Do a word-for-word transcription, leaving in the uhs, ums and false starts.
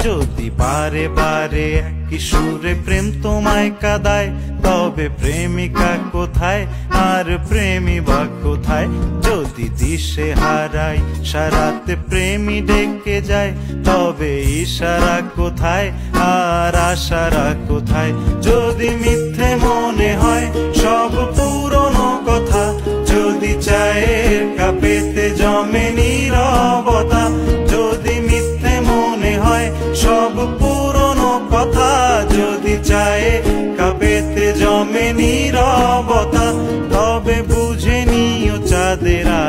যদি বারে বারে একই সুরে প্রেম তোমায় কাঁদায়, তবে প্রেমিকা কোথায় আর প্রেমী বা কোথায়? যদি দিশে হারাই সারাতে প্রেমী ডেকে যায়, তবে ইশারা কোথায় আর আশারা কোথায়? যদি মিথ্যে মনে হয় সব পুরনো কথা, যদি চায়ের কাপেতে জমে নীরবতা, যদি মিথ্যে মনে হয় সব পুরনো কথা, যদি চায়ের কাপেতে জমে নীরবতা, তবে বুঝে নিও চাঁদের